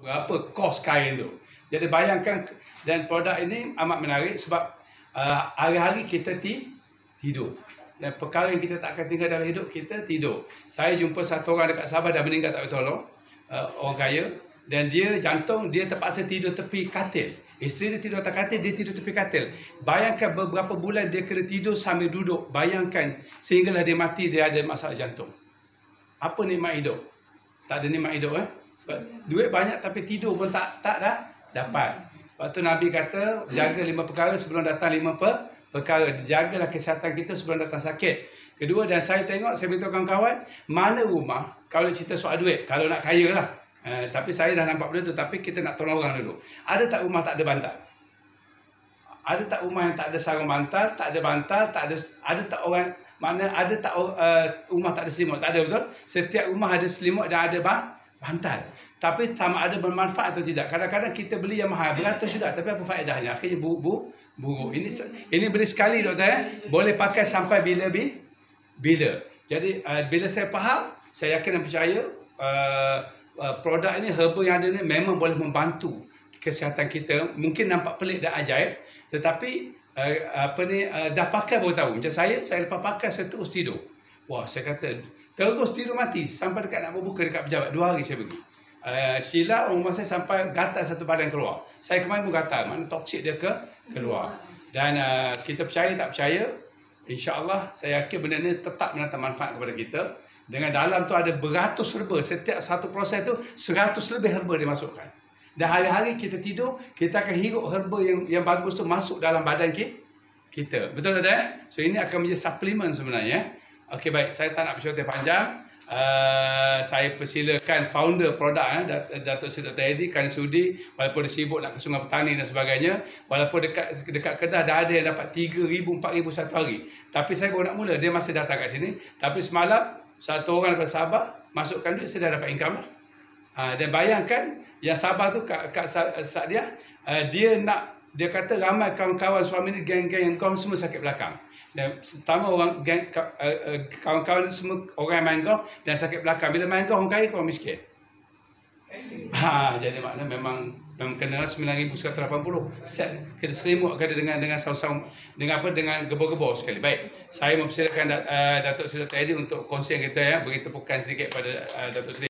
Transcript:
berapa kos kain tu. Jadi bayangkan, dan produk ini amat menarik sebab hari-hari kita tidur. Dan perkara yang kita tak akan tinggal dalam hidup, kita tidur. Saya jumpa satu orang dekat Sabah dah meninggal tak bertolong, orang kaya, dan dia jantung, dia terpaksa tidur tepi katil. Isteri dia tidur atas katil, dia tidur tepi katil. Bayangkan beberapa bulan dia kena tidur sambil duduk. Bayangkan sehinggalah dia mati, dia ada masalah jantung. Apa nikmat hidup? Tak ada nikmat hidup sebab duit banyak tapi tidur pun tak dah dapat. Lepas tu Nabi kata, jaga 5 perkara sebelum datang 5 perkara. Jagalah kesihatan kita sebelum datang sakit. Kedua, dan saya tengok, saya beritahu kawan-kawan, mana rumah, kalau cerita soal duit, kalau nak kaya lah. Tapi saya dah nampak benda tu, tapi kita nak tolong orang dulu. Ada tak rumah tak ada bantal? Ada tak rumah yang tak ada sarung bantal, tak ada bantal, ada tak orang, mana ada tak rumah tak ada selimut? Tak ada, betul? Setiap rumah ada selimut dan ada bantal. Tapi sama ada bermanfaat atau tidak. Kadang-kadang kita beli yang mahal, beratus juga, tapi apa faedahnya? Akhirnya buruk. Ini beli sekali, doktor. Boleh pakai sampai bila. Jadi bila saya faham, saya yakin dan percaya produk ini, herba yang ada ni memang boleh membantu kesihatan kita. Mungkin nampak pelik dan ajaib, tetapi dah pakai baru tahu. Macam saya lepas pakai, saya terus tidur. Wah, saya kata terus tidur mati sampai dekat nak berbuka dekat pejabat. 2 hari saya pergi. Sheila, rumah saya sampai gatal satu badan keluar. Saya kemarin pun gatal, mana toksik dia keluar. Dan kita percaya tak percaya, insya-Allah saya yakin benda ni tetap mendatang manfaat kepada kita. Dengan dalam tu ada beratus herba. Setiap satu proses tu 100 lebih herba dimasukkan. Dan hari-hari kita tidur, kita akan hirup herba yang bagus tu masuk dalam badan kita. Betul tak? So ini akan menjadi suplemen sebenarnya. Okey, baik, saya tak nak bercerita panjang. Saya persilakan founder produk Datuk Seri Dr. Eddie Kanisudi, walaupun dia sibuk nak ke Sungai Petani dan sebagainya, walaupun dekat Kedah dah ada yang dapat 3,000, 4,000 satu hari, tapi saya baru nak mula, dia masih datang kat sini. Tapi semalam satu orang daripada Sabah masukkan duit, saya dah dapat income lah. Dan bayangkan yang Sabah tu Kak Sadia, dia kata ramai kawan-kawan suami ni, geng-geng yang kau semua sakit belakang. Dan pertama orang kawan-kawan semua orang yang main golf dan sakit belakang. Bila main golf orang kaya, orang miskin. Jadi maknanya memang kena 9,180 set kita selimut kena dengan saung-saung, dengan gebor-gebor sekali. Baik, saya mempersilakan Datuk Seri Dr. Eddie untuk kongsi kita, beri tepukan sedikit pada Datuk Seri.